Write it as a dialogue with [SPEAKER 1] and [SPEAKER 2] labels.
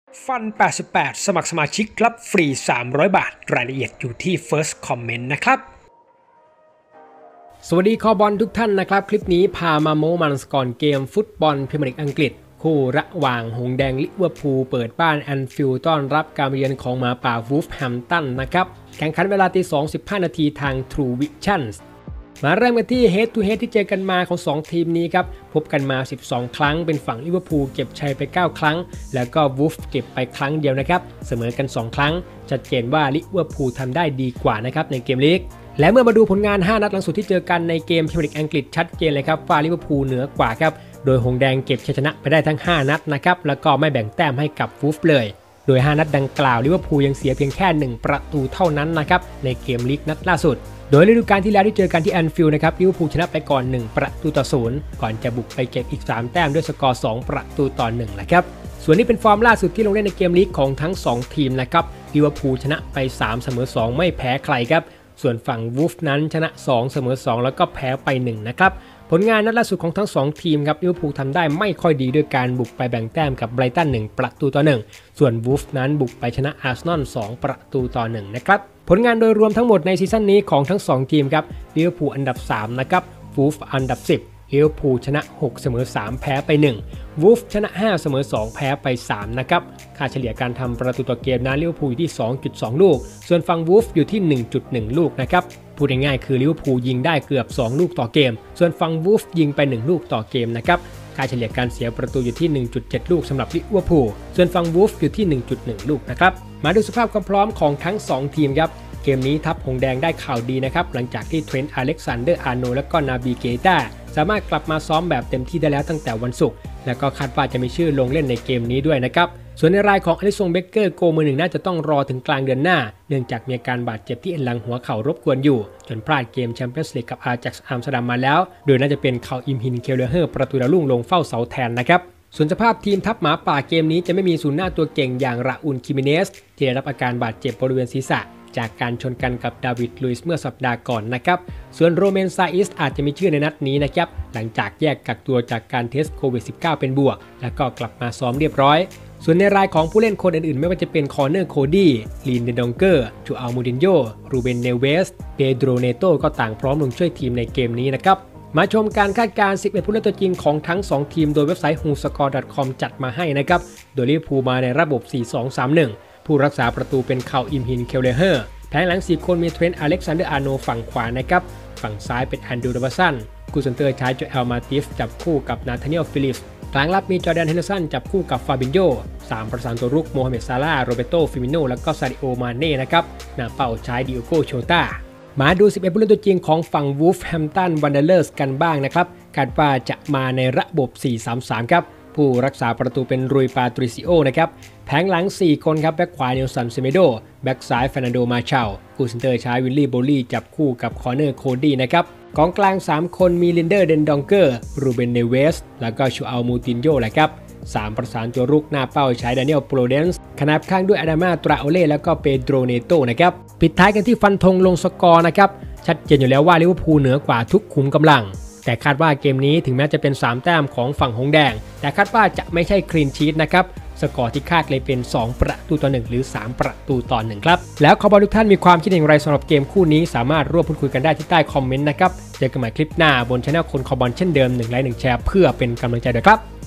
[SPEAKER 1] ฟัน 88 สมัครสมาชิกรับฟรี 300 บาท รายละเอียดอยู่ที่ First Comment นะครับสวัสดีคอบอลทุกท่านนะครับคลิปนี้พามาโม้มันก่อนเกมฟุตบอลพรีเมียร์ลีกอังกฤษคู่ระหว่างหงแดงลิเวอร์พูลเปิดบ้านแอนฟิลด์ต้อนรับการมาเยือนของหมาป่าวูล์ฟแฮมป์ตันนะครับแข่งขันเวลาตี 2:15 นาทีทาง True Vision มาเริ่มกันที่ Head to Head ที่เจอกันมาของ2ทีมนี้ครับพบกันมา12ครั้งเป็นฝั่งลิเวอร์พูลเก็บชัยไป9ครั้งแล้วก็วูล์ฟเก็บไปครั้งเดียวนะครับเสมอกัน2ครั้งชัดเจนว่าลิเวอร์พูลทำได้ดีกว่านะครับในเกมลีกและเมื่อมาดูผลงาน5นัดหลังสุดที่เจอกันในเกมพรีเมียร์ลีกอังกฤษชัดเจนเลยครับว่าลิเวอร์พูลเหนือกว่าครับโดยหงแดงเก็บชัยชนะไปได้ทั้ง5นัดนะครับแล้วก็ไม่แบ่งแต้มให้กับวูล์ฟเลยโดย5นัดดังกล่าวลิเวอร์พูลยังเสียเพียงแค่1ประตูเท่านั้นนะครับในเกมลีกนัดล่าสุดโดยฤดูกาลที่แล้วที่เจอกันที่แอนฟิลด์นะครับลิเวอร์พูลชนะไปก่อน1ประตูต่อ0ก่อนจะบุกไปเก็บอีก3แต้มด้วยสกอร์2ประตูต่อ1แหละครับส่วนนี้เป็นฟอร์มล่าสุดที่ลงเล่นในเกมลีกของทั้ง2ทีมนะครับลิเวอร์พูลชนะไป3เสมอ2ไม่แพ้ใครครับส่วนฝั่งวูล์ฟนั้นชนะ2เสมอ2แล้วก็แพ้ไป1นะครับผลงานนัดล่าสุดของทั้ง2ทีมครับลิเวอร์พูลทำได้ไม่ค่อยดีด้วยการบุกไปแบ่งแต้มกับไบรตัน1ประตูต่อ1ส่วนวูล์ฟนั้นบุกไปชนะอาร์เซนอล2ประตูต่อ1นะครับผลงานโดยรวมทั้งหมดในซีซั่นนี้ของทั้ง2ทีมครับลิเวอร์พูลอันดับ3นะครับวูล์ฟอันดับ10ลิเวอร์พูลชนะ6เสมอ3แพ้ไป1วูล์ฟชนะ5เสมอ2แพ้ไป3นะครับค่าเฉลี่ยการทำประตูต่อเกมนั้นลิเวอร์พูลอยู่ที่ 2.2 ลูกส่วนฝั่งวูล์ฟอยู่ที่ 1.1 ลูกนะครับพูดง่ายๆคือลิเวอร์พูลยิงได้เกือบ2ลูกต่อเกมส่วนฝั่งวูล์ฟยิงไป1ลูกต่อเกมนะครับค่าเฉลี่ยการเสียประตูอยู่ที่ 1.7 ลูกสำหรับลิเวอร์พูลส่วนฝั่งวูล์ฟอยู่ที่ 1.1 ลูกนะครับมาดูสภาพความพร้อมของทั้ง2ทีมครับเกมนี้ทัพหงแดงได้ข่าวดีนะครับหลังจากที่เทรนต์อเล็กซานเดอร์อาร์โนและก็นาบีเกต้าสามารถกลับมาซ้อมแบบเต็มที่ได้แล้วตั้งแต่วันศุกร์และก็คาดว่าจะมีชื่อลงเล่นในเกมนี้ด้วยนะครับส่วนในรายของอลิซงเบเกอร์โกมือหนึ่งน่าจะต้องรอถึงกลางเดือนหน้าเนื่องจากมีอาการบาดเจ็บที่เอ็นหลังหัวเข่ารบกวนอยู่จนพลาดเกมแชมเปี้ยนส์ลีกกับอาร์แจ็กซ์อัมสเตอร์ดัมมาแล้วโดยน่าจะเป็นเขาอิมฮินเคลเลอร์ประตูดาวรุ่งลงเฝ้าเสาแทนนะครับส่วนสภาพทีมทัพหมาป่าเกมนี้จะไม่มีศูนย์หน้าตัวเก่งอย่างราอูลคิมิเนสที่ได้รับอาการบาดเจ็บบริเวณศีรษะจากการชนกันกับดาวิดลุยส์เมื่อสัปดาห์ก่อนนะครับส่วนโรเมนซาอิสอาจจะมีชื่อในนัดนี้นะครับหลังจากแยกกักตัวจากการเทสโควิด -19 เป็นบวกแล้วก็กลับมาซ้อมเรียบร้อยส่วนในรายของผู้เล่นคนอื่นๆไม่ว่าจะเป็นคอร์เนอร์โคดี้ลีนเดดองเกอร์จูอัลมูดินโญรูเบนเนเวสเปโดรเนโตก็ต่างพร้อมลงช่วยทีมในเกมนี้นะครับมาชมการคาดการณ์11ผู้เล่นตัวจริงของทั้ง2ทีมโดยเว็บไซต์ WhoScore.com จัดมาให้นะครับโดยลิเวอร์พูลมาในระบบ 4-2-3-1 ผู้รักษาประตูเป็นเขาอิมฮินเคลเลอร์แผงหลัง4คนมีเทรนต์อเล็กซานเดอร์อาร์โนฝั่งขวานะครับฝั่งซ้ายเป็นแอนดรูว์ โรเบอร์สันคู่เซนเตอร์ใช้โจเอลมาติฟจับคู่กับนาธาเนียลฟิลิปส์กลางรับมีจอร์แดนเฮนเดอร์สันจับคู่กับฟาบินโญ3ประสานตัวรุกโมฮัมเหม็ดซาลาห์โรเบโตฟิมิโนและก็ซาดิโอมาเน่นะครับหน้าเป้าใช้ดิโอโกโชตามาดู11ผู้เล่นตัวจริงของฝั่งวูล์ฟแฮมป์ตันวันเดอร์เลอร์สกันบ้างนะครับคาดว่าจะมาในระบบ 4-3-3 ครับผู้รักษาประตูเป็นรุยปาตริซิโอนะครับแผงหลัง4คนครับแบ็คขวาเนลสันเซเมโดแบ็คซ้ายเฟรนันโดมาชาลคู่เซนเตอร์ใช้วิลลี่โบลี่จับคู่กับคอร์เนอร์โคดี้นะครับกองกลาง3คนมีลินเดอร์เดนดองเกอร์รูเบนเนเวสแล้วก็ชูอัลมูตินโญแหละครับ3ประสานตัวรุกหน้าเป้าใช้ดานิเอลโปรเดนส์ขนาบข้างด้วยอาดามาตราโอเล่แล้วก็เปโดรเนโตนะครับปิดท้ายกันที่ฟันธงลงสกอร์นะครับชัดเจนอยู่แล้วว่าลิเวอร์พูลเหนือกว่าทุกขุมกำลังแต่คาดว่าเกมนี้ถึงแม้จะเป็น3แต้มของฝั่งหงแดงแต่คาดว่าจะไม่ใช่คลีนชีทนะครับสกอร์ที่คาดเลยเป็น2ประตูต่อ1หรือ3ประตูต่อ1ครับแล้วขอบคุณทุกท่านมีความคิดเห็นอย่างไรสำหรับเกมคู่นี้สามารถร่วมพูดคุยกันได้ที่ใต้คอมเมนต์นะครับเจอกันใหม่คลิปหน้าบนช่องคนคอบอลเช่นเดิม1 ไลค์ 1 แชร์เพื่อเป็นกำลังใจด้วยครับ